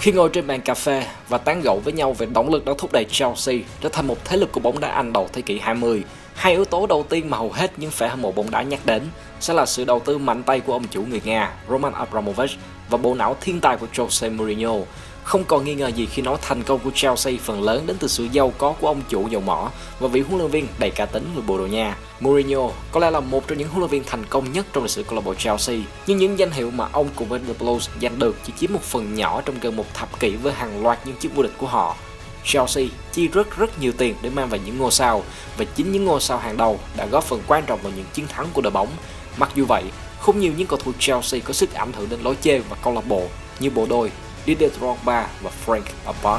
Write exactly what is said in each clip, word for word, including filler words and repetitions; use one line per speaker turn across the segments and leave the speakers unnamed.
Khi ngồi trên bàn cà phê và tán gẫu với nhau về động lực đã thúc đẩy Chelsea trở thành một thế lực của bóng đá Anh đầu thế kỷ hai mươi, hai yếu tố đầu tiên mà hầu hết những fan hâm mộ bóng đá nhắc đến sẽ là sự đầu tư mạnh tay của ông chủ người Nga Roman Abramovich và bộ não thiên tài của Jose Mourinho. Không còn nghi ngờ gì khi nói thành công của Chelsea phần lớn đến từ sự giàu có của ông chủ dầu mỏ và vị huấn luyện viên đầy cá tính người Bồ Đào Nha. Mourinho có lẽ là một trong những huấn luyện viên thành công nhất trong lịch sử câu lạc bộ Chelsea, nhưng những danh hiệu mà ông cùng với The Blues giành được chỉ chiếm một phần nhỏ trong gần một thập kỷ với hàng loạt những chức vô địch của họ. Chelsea chi rất rất nhiều tiền để mang về những ngôi sao, và chính những ngôi sao hàng đầu đã góp phần quan trọng vào những chiến thắng của đội bóng. Mặc dù vậy, không nhiều những cầu thủ Chelsea có sức ảnh hưởng đến lối chơi và câu lạc bộ như bộ đôi Didier Drogba và Frank Lampard.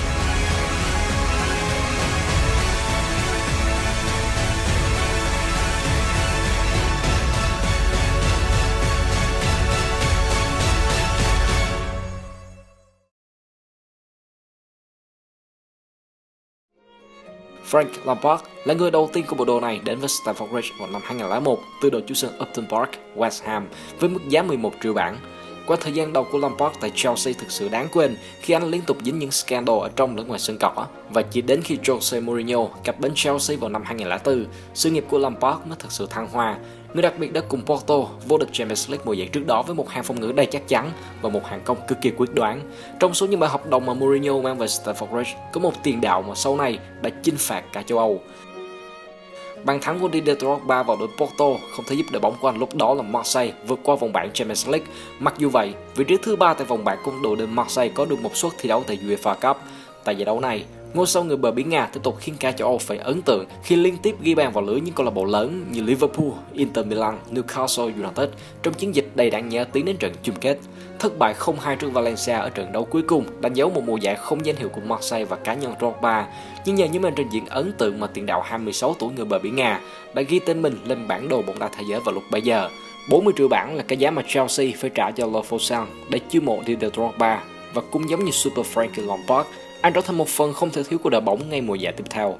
Frank Lampard là người đầu tiên của bộ đồ này đến với Stamford Bridge vào năm hai nghìn không trăm lẻ một từ đội chủ sân Upton Park, West Ham với mức giá mười một triệu bảng. Qua thời gian đầu của Lampard tại Chelsea thực sự đáng quên khi anh liên tục dính những scandal ở trong lẫn ngoài sân cỏ, và chỉ đến khi Jose Mourinho cập bến Chelsea vào năm hai nghìn không trăm lẻ bốn, sự nghiệp của Lampard mới thực sự thăng hoa. Người đặc biệt đã cùng Porto vô địch Champions League mùa giải trước đó với một hàng phòng ngự đầy chắc chắn và một hàng công cực kỳ quyết đoán. Trong số những bài hợp đồng mà Mourinho mang về Stamford Bridge, có một tiền đạo mà sau này đã chinh phạt cả châu Âu. Bàn thắng của Didier Drogba vào đội Porto không thể giúp đội bóng của anh lúc đó là Marseille vượt qua vòng bảng Champions League. Mặc dù vậy, vị trí thứ ba tại vòng bảng của đội đến Marseille có được một suất thi đấu tại UEFA Cup. Tại giải đấu này, ngôi sao người bờ biển Nga tiếp tục khiến cả châu Âu phải ấn tượng khi liên tiếp ghi bàn vào lưới những câu lạc bộ lớn như Liverpool, Inter Milan, Newcastle United trong chiến dịch đầy đáng nhớ tiến đến trận chung kết. Thất bại không hai trước Valencia ở trận đấu cuối cùng đánh dấu một mùa giải không danh hiệu của Marseille và cá nhân Drogba, nhưng nhờ những màn trình diễn ấn tượng mà tiền đạo hai mươi sáu tuổi người bờ biển Nga đã ghi tên mình lên bản đồ bóng đá thế giới vào lúc bấy giờ. bốn mươi triệu bảng là cái giá mà Chelsea phải trả cho Le Fossan để chiêu mộ Didier Drogba, và cũng giống như Super Frank Lampard, anh trở thành một phần không thể thiếu của đội bóng ngay mùa giải tiếp theo.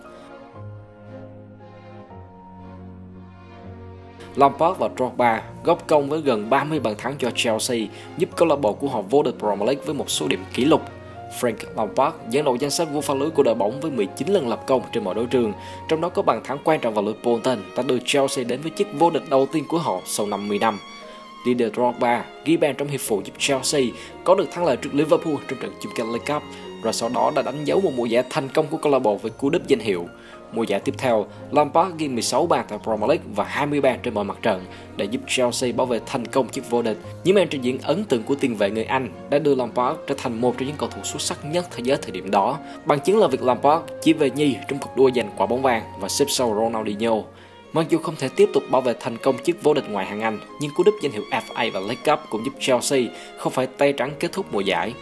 Lampard và Drogba góp công với gần ba mươi bàn thắng cho Chelsea, giúp câu lạc bộ của họ vô địch Premier League với một số điểm kỷ lục. Frank Lampard dẫn đầu danh sách vô pha lưới của đội bóng với mười chín lần lập công trên mọi đấu trường, trong đó có bàn thắng quan trọng vào lưới Bolton đã đưa Chelsea đến với chức vô địch đầu tiên của họ sau năm mươi năm. Didier Drogba ghi bàn trong hiệp phụ giúp Chelsea có được thắng lợi trước Liverpool trong trận chung kết League Cup, rồi sau đó đã đánh dấu một mùa giải thành công của câu lạc bộ với cú đúp danh hiệu. Mùa giải tiếp theo, Lampard ghi mười sáu bàn tại Premier League và hai mươi bàn trên mọi mặt trận để giúp Chelsea bảo vệ thành công chức vô địch. Những màn trình diễn ấn tượng của tiền vệ người Anh đã đưa Lampard trở thành một trong những cầu thủ xuất sắc nhất thế giới thời điểm đó. Bằng chứng là việc Lampard chỉ về nhì trong cuộc đua giành quả bóng vàng và xếp sau Ronaldinho. Mặc dù không thể tiếp tục bảo vệ thành công chức vô địch ngoại hạng Anh, nhưng cú đúp danh hiệu F A và League Cup cũng giúp Chelsea không phải tay trắng kết thúc mùa giải.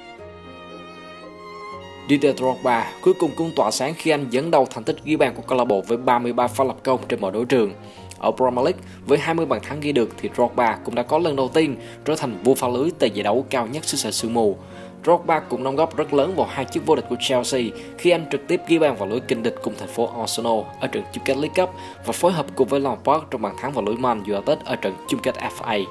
Didier Drogba cuối cùng cũng tỏa sáng khi anh dẫn đầu thành tích ghi bàn của câu lạc bộ với ba mươi ba pha lập công trên mọi đấu trường. Ở Premier League, với hai mươi bàn thắng ghi được thì Drogba cũng đã có lần đầu tiên trở thành vua pha lưới tại giải đấu cao nhất xứ sở sương mù. Drogba cũng đóng góp rất lớn vào hai chức vô địch của Chelsea khi anh trực tiếp ghi bàn vào lưới kình địch cùng thành phố Arsenal ở trận chung kết League Cup và phối hợp cùng với Lampard trong bàn thắng vào lưới Man United ở trận chung kết F A.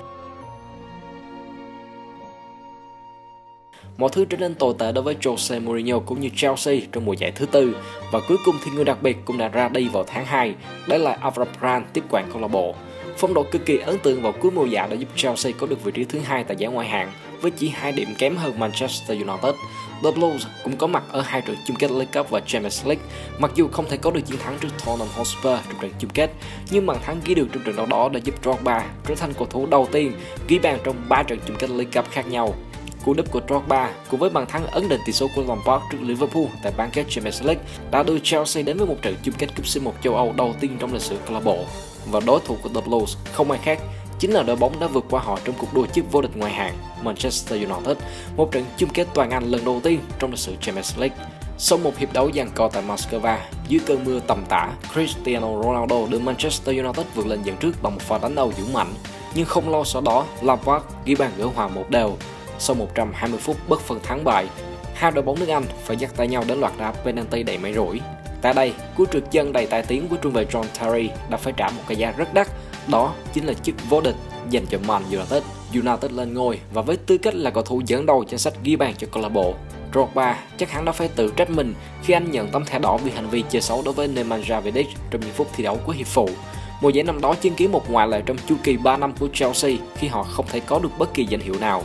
Mọi thứ trở nên tồi tệ đối với Jose Mourinho cũng như Chelsea trong mùa giải thứ tư, và cuối cùng thì người đặc biệt cũng đã ra đi vào tháng hai, đấy là Avram Grant tiếp quản câu lạc bộ. Phong độ cực kỳ ấn tượng vào cuối mùa giải đã giúp Chelsea có được vị trí thứ hai tại giải ngoại hạng với chỉ hai điểm kém hơn Manchester United. The Blues cũng có mặt ở hai trận chung kết League Cup và Champions League. Mặc dù không thể có được chiến thắng trước Tottenham Hotspur trong trận chung kết, nhưng bàn thắng ghi được trong trận đấu đó đã giúp Drogba trở thành cầu thủ đầu tiên ghi bàn trong ba trận chung kết League Cup khác nhau. Cú đúp của Drogba cùng với bàn thắng ấn định tỷ số của Lampard trước Liverpool tại bán kết Champions League đã đưa Chelsea đến với một trận chung kết cúp xê một châu Âu đầu tiên trong lịch sử câu lạc bộ. Và đối thủ của The Blues không ai khác chính là đội bóng đã vượt qua họ trong cuộc đua chức vô địch ngoại hạng Manchester United, một trận chung kết toàn Anh lần đầu tiên trong lịch sử Champions League. Sau một hiệp đấu giằng co tại Moscow dưới cơn mưa tầm tã, Cristiano Ronaldo đưa Manchester United vượt lên dẫn trước bằng một pha đánh đầu dũng mãnh, nhưng không lâu sau đó Lampard ghi bàn gỡ hòa một đều. Sau một trăm hai mươi phút bất phân thắng bại, hai đội bóng nước Anh phải dắt tay nhau đến loạt đá penalty đầy may rủi. Tại đây, cú trượt chân đầy tai tiếng của trung vệ John Terry đã phải trả một cái giá rất đắt, đó chính là chức vô địch dành cho Man United. United lên ngôi và với tư cách là cầu thủ dẫn đầu danh sách ghi bàn cho câu lạc bộ. Drogba chắc hẳn đã phải tự trách mình khi anh nhận tấm thẻ đỏ vì hành vi chơi xấu đối với Nemanja Vidic trong những phút thi đấu của hiệp phụ. Mùa giải năm đó chứng kiến một ngoại lệ trong chu kỳ ba năm của Chelsea khi họ không thể có được bất kỳ danh hiệu nào.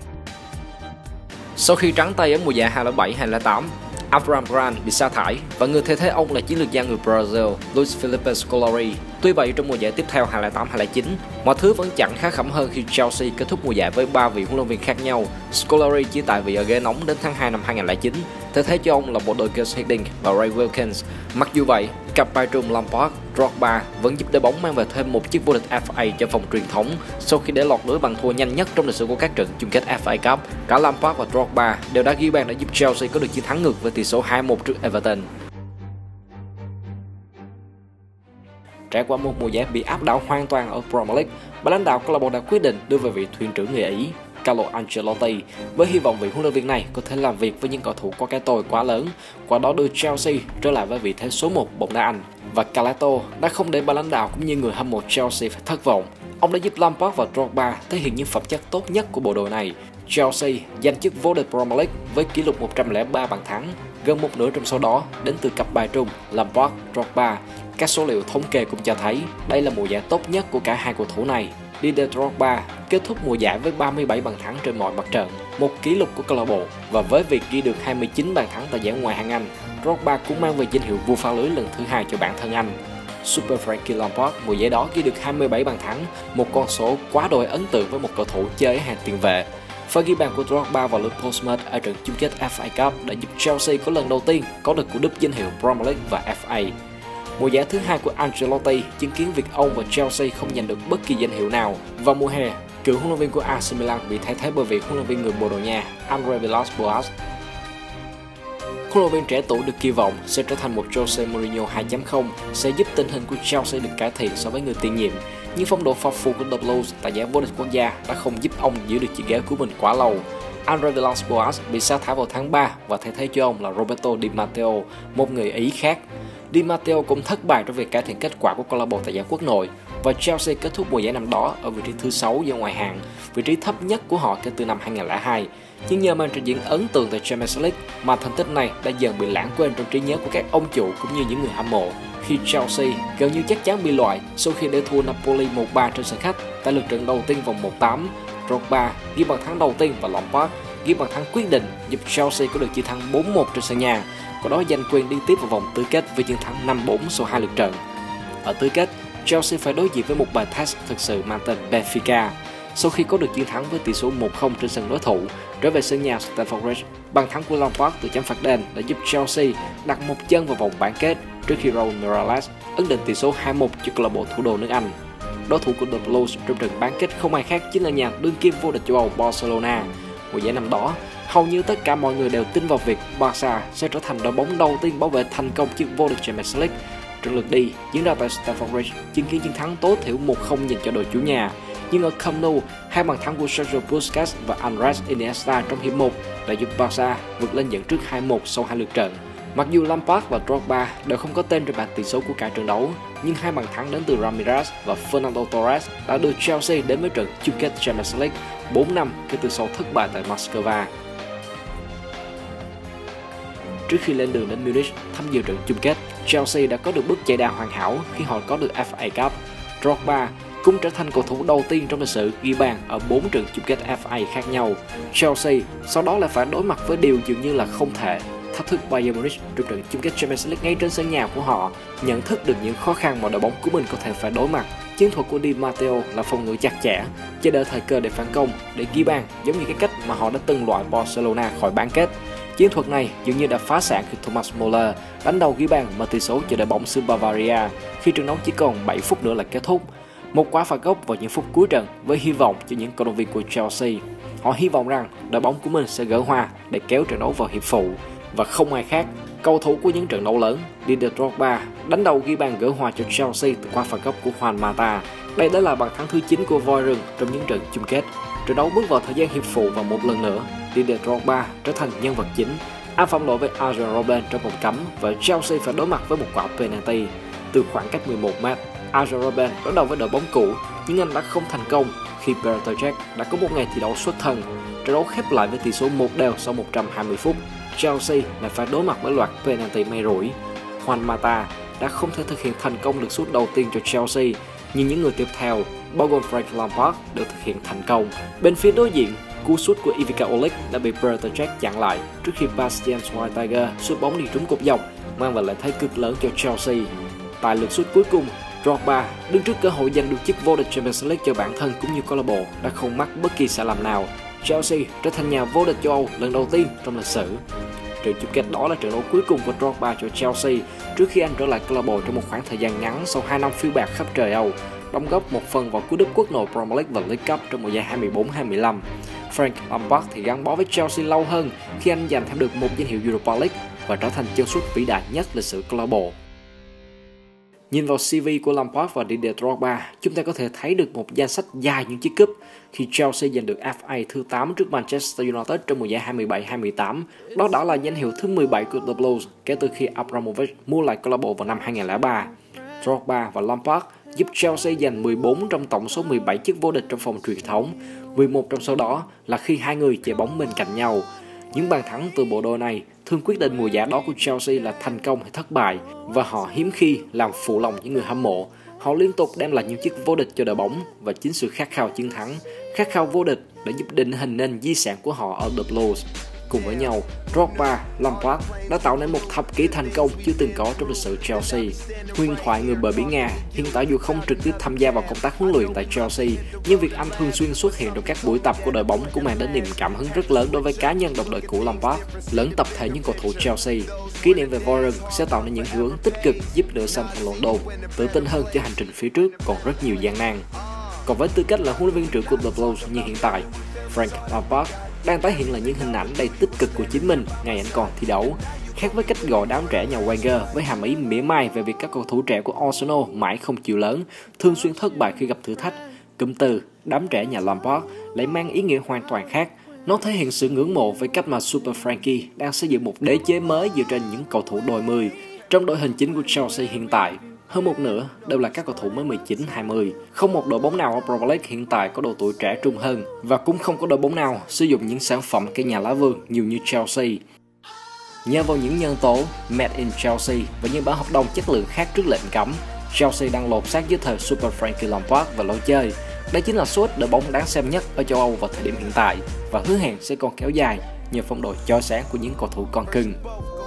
Sau khi trắng tay ở mùa giải hai không không bảy hai không không tám, Avram Grant bị sa thải và người thay thế ông là chiến lược gia người Brazil Luis Felipe Scolari. Tuy vậy, trong mùa giải tiếp theo hai không không tám hai không không chín, mọi thứ vẫn chẳng khá khẩm hơn khi Chelsea kết thúc mùa giải với ba vị huấn luyện viên khác nhau. Scolari chỉ tại vị ở ghế nóng đến tháng hai năm hai không không chín, thay thế cho ông là bộ đôi Gus Hiddink và Ray Wilkins. Mặc dù vậy, cặp bài trùng Lampard, Drogba vẫn giúp đội bóng mang về thêm một chiếc vô địch F A cho phòng truyền thống sau khi để lọt lưới bằng thua nhanh nhất trong lịch sử của các trận chung kết F A Cup. Cả Lampard và Drogba đều đã ghi bàn để giúp Chelsea có được chiến thắng ngược với tỷ số hai một trước Everton. Trải qua một mùa giải bị áp đảo hoàn toàn ở Premier League, ban lãnh đạo câu lạc bộ đã quyết định đưa về vị thuyền trưởng người Ý Carlo Ancelotti với hy vọng vị huấn luyện viên này có thể làm việc với những cầu thủ có cái tôi quá lớn, qua đó đưa Chelsea trở lại với vị thế số một bóng đá Anh. Và Carletto đã không để ban lãnh đạo cũng như người hâm mộ Chelsea phải thất vọng. Ông đã giúp Lampard và Drogba thể hiện những phẩm chất tốt nhất của bộ đội này. Chelsea giành chức vô địch Premier League với kỷ lục một trăm lẻ ba bàn thắng, gần một nửa trong số đó đến từ cặp bài trung Lampard, Drogba. Các số liệu thống kê cũng cho thấy đây là mùa giải tốt nhất của cả hai cầu thủ này. Didier Drogba kết thúc mùa giải với ba mươi bảy bàn thắng trên mọi mặt trận, một kỷ lục của câu lạc bộ, và với việc ghi được hai mươi chín bàn thắng tại giải Ngoại hạng Anh, Drogba cũng mang về danh hiệu vua phá lưới lần thứ hai cho bản thân anh. Super Frankie Lampard mùa giải đó ghi được hai mươi bảy bàn thắng, một con số quá đỗi ấn tượng với một cầu thủ chơi ở hàng tiền vệ. Pha ghi bàn của Drogba vào lưới Portsmouth ở trận chung kết F A Cup đã giúp Chelsea có lần đầu tiên có được cú đúp danh hiệu Premier League và F A. Mùa giải thứ hai của Ancelotti chứng kiến việc ông và Chelsea không giành được bất kỳ danh hiệu nào. Vào mùa hè, cựu huấn luyện viên của a xê Milan bị thay thế bởi vị huấn luyện viên người Bồ Đào Nha André Villas-Boas. Huấn luyện viên trẻ tuổi được kỳ vọng sẽ trở thành một Jose Mourinho hai chấm không, sẽ giúp tình hình của Chelsea được cải thiện so với người tiền nhiệm. Nhưng phong độ phập phù của The Blues tại giải vô địch quốc gia đã không giúp ông giữ được chiếc ghế của mình quá lâu. André Villas-Boas bị sa thải vào tháng ba và thay thế cho ông là Roberto Di Matteo, một người Ý khác. Di Matteo cũng thất bại trong việc cải thiện kết quả của câu lạc bộ tại giải quốc nội và Chelsea kết thúc mùa giải năm đó ở vị trí thứ sáu giải ngoại hạng, vị trí thấp nhất của họ kể từ năm hai không không hai. Nhưng nhờ màn trình diễn ấn tượng tại Champions League mà thành tích này đã dần bị lãng quên trong trí nhớ của các ông chủ cũng như những người hâm mộ. Khi Chelsea gần như chắc chắn bị loại sau khi để thua Napoli một ba trên sân khách tại lượt trận đầu tiên vòng một tám, Drogba ghi bàn thắng đầu tiên và Lampard ghi bàn thắng quyết định giúp Chelsea có được chiến thắng bốn một trên sân nhà, có đó giành quyền đi tiếp vào vòng tứ kết với chiến thắng năm bốn sau hai lượt trận. Ở tứ kết, Chelsea phải đối diện với một bài test thực sự mang tên Benfica. Sau khi có được chiến thắng với tỷ số một không trên sân đối thủ, trở về sân nhà Stamford Bridge, bàn thắng của Lampard từ chấm phạt đền đã giúp Chelsea đặt một chân vào vòng bán kết trước khi Raul Morales ấn định tỷ số hai một cho câu lạc bộ thủ đô nước Anh. Đối thủ của The Blues trong trận bán kết không ai khác chính là nhà đương kim vô địch châu Âu Barcelona. Mùa giải năm đó, hầu như tất cả mọi người đều tin vào việc Barca sẽ trở thành đội bóng đầu tiên bảo vệ thành công chức vô địch Champions League. Trận lượt đi diễn ra tại Stamford Bridge chứng kiến chiến thắng tối thiểu một không dành cho đội chủ nhà. Nhưng ở Camp Nou, hai bàn thắng của Sergio Busquets và Andres Iniesta trong hiệp một đã giúp Barca vượt lên dẫn trước hai một sau hai lượt trận. Mặc dù Lampard và Drogba đều không có tên trên bảng tỷ số của cả trận đấu, nhưng hai bàn thắng đến từ Ramirez và Fernando Torres đã đưa Chelsea đến với trận chung kết Champions League bốn năm kể từ sau thất bại tại Moscow. Trước khi lên đường đến Munich tham dự trận chung kết, Chelsea đã có được bước chạy đà hoàn hảo khi họ có được F A Cup. Drogba cũng trở thành cầu thủ đầu tiên trong lịch sử ghi bàn ở bốn trận chung kết F A khác nhau. Chelsea sau đó lại phải đối mặt với điều dường như là không thể, thách thức Bayern Munich trong trận chung kết Champions League ngay trên sân nhà của họ. Nhận thức được những khó khăn mà đội bóng của mình có thể phải đối mặt, chiến thuật của Di Matteo là phòng ngự chặt chẽ, chờ đợi thời cơ để phản công, để ghi bàn, giống như cái cách mà họ đã từng loại Barcelona khỏi bán kết. Chiến thuật này dường như đã phá sản khi Thomas Müller đánh đầu ghi bàn mở tỷ số cho đội bóng xứ Bavaria khi trận đấu chỉ còn bảy phút nữa là kết thúc. Một quả phạt góc vào những phút cuối trận với hy vọng cho những cầu thủ viên của Chelsea. Họ hy vọng rằng đội bóng của mình sẽ gỡ hòa để kéo trận đấu vào hiệp phụ. Và không ai khác, cầu thủ của những trận đấu lớn, Didier Drogba đánh đầu ghi bàn gỡ hòa cho Chelsea từ quả phạt góc của Juan Mata. Đây đã là bàn thắng thứ chín của voi rừng trong những trận chung kết. Trận đấu bước vào thời gian hiệp phụ và một lần nữa, Didier Drogba trở thành nhân vật chính, áp phạm lỗi với Arjen Robben trong vòng cấm và Chelsea phải đối mặt với một quả penalty. Từ khoảng cách mười một mét, Arjen Robben đối đầu với đội bóng cũ, nhưng anh đã không thành công khi Petr Cech đã có một ngày thi đấu xuất thần. Trận đấu khép lại với tỷ số một đều sau một trăm hai mươi phút. Chelsea lại phải đối mặt với loạt penalty may rủi. Juan Mata đã không thể thực hiện thành công được sút đầu tiên cho Chelsea, nhưng những người tiếp theo, bao gồm Frank Lampard, đều thực hiện thành công. Bên phía đối diện, cú sút của Ivica Olic đã bị Petr Cech chặn lại trước khi Bastian Schweinsteiger sút bóng đi trúng cột dọc, mang về lợi thế cực lớn cho Chelsea. Tại lượt sút cuối cùng, Drogba đứng trước cơ hội giành được chức vô địch Champions League cho bản thân cũng như câu lạc bộ đã không mắc bất kỳ sai lầm nào. Chelsea trở thành nhà vô địch châu Âu lần đầu tiên trong lịch sử. Trận chung kết đó là trận đấu cuối cùng của Drogba cho Chelsea trước khi anh trở lại câu lạc bộ trong một khoảng thời gian ngắn sau hai năm phiêu bạt khắp trời Âu, đóng góp một phần vào cú đúp quốc nội Premier League và League Cup trong mùa giải hai mươi bốn hai mươi lăm. Frank Lampard thì gắn bó với Chelsea lâu hơn khi anh giành thêm được một danh hiệu Europa League và trở thành chân sút vĩ đại nhất lịch sử câu lạc bộ. Nhìn vào xê vê của Lampard và Didier Drogba, chúng ta có thể thấy được một danh sách dài những chiếc cúp. Khi Chelsea giành được ép a thứ tám trước Manchester United trong mùa giải hai mươi bảy hai mươi tám, đó đã là danh hiệu thứ mười bảy của The Blues kể từ khi Abramovich mua lại câu lạc bộ vào năm hai nghìn không trăm lẻ ba. Drogba và Lampard giúp Chelsea giành mười bốn trong tổng số mười bảy chức vô địch trong vòng truyền thống, mười một trong số đó là khi hai người chạy bóng bên cạnh nhau. Những bàn thắng từ bộ đôi này thường quyết định mùa giải đó của Chelsea là thành công hay thất bại, và họ hiếm khi làm phụ lòng những người hâm mộ. Họ liên tục đem lại những chiếc vô địch cho đội bóng, và chính sự khát khao chiến thắng, khát khao vô địch đã giúp định hình nên di sản của họ ở The Blues. Cùng với nhau, Drogba, Lampard đã tạo nên một thập kỷ thành công chưa từng có trong lịch sử Chelsea. Huyền thoại người bờ biển Nga hiện tại dù không trực tiếp tham gia vào công tác huấn luyện tại Chelsea, nhưng việc anh thường xuyên xuất hiện trong các buổi tập của đội bóng cũng mang đến niềm cảm hứng rất lớn đối với cá nhân đồng đội cũ Lampard lẫn tập thể những cầu thủ Chelsea. Kỷ niệm về Voren sẽ tạo nên những hướng tích cực giúp nửa xanh thành London tự tin hơn cho hành trình phía trước còn rất nhiều gian nan. Còn với tư cách là huấn luyện viên trưởng của The Blues như hiện tại, Frank Lampard đang tái hiện lại những hình ảnh đầy tích cực của chính mình ngày anh còn thi đấu. Khác với cách gọi đám trẻ nhà Wenger với hàm ý mỉa mai về việc các cầu thủ trẻ của Arsenal mãi không chịu lớn, thường xuyên thất bại khi gặp thử thách, cụm từ đám trẻ nhà Lampard lại mang ý nghĩa hoàn toàn khác. Nó thể hiện sự ngưỡng mộ với cách mà Super Frankie đang xây dựng một đế chế mới dựa trên những cầu thủ đôi mươi. Trong đội hình chính của Chelsea hiện tại, hơn một nửa đều là các cầu thủ mới mười chín hai mươi. Không một đội bóng nào ở Premier League hiện tại có độ tuổi trẻ trung hơn, và cũng không có đội bóng nào sử dụng những sản phẩm cây nhà lá vườn nhiều như Chelsea. Nhờ vào những nhân tố Made in Chelsea và những bản hợp đồng chất lượng khác trước lệnh cấm, Chelsea đang lột xác dưới thời Super Frankie Lampard và lối chơi. Đây chính là số ít đội bóng đáng xem nhất ở châu Âu vào thời điểm hiện tại, và hứa hẹn sẽ còn kéo dài nhờ phong độ chói sáng của những cầu thủ con cưng.